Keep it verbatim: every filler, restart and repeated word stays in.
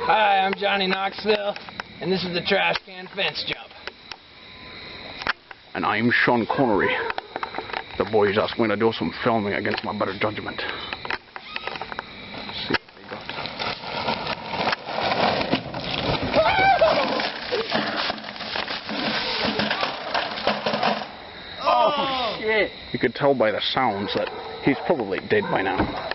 Hi, I'm Johnny Knoxville, and this is the trash can fence jump. And I'm Shawn Connery. The boys asked me to do some filming against my better judgment. Let's see what they got. Oh, shit! You could tell by the sounds that he's probably dead by now.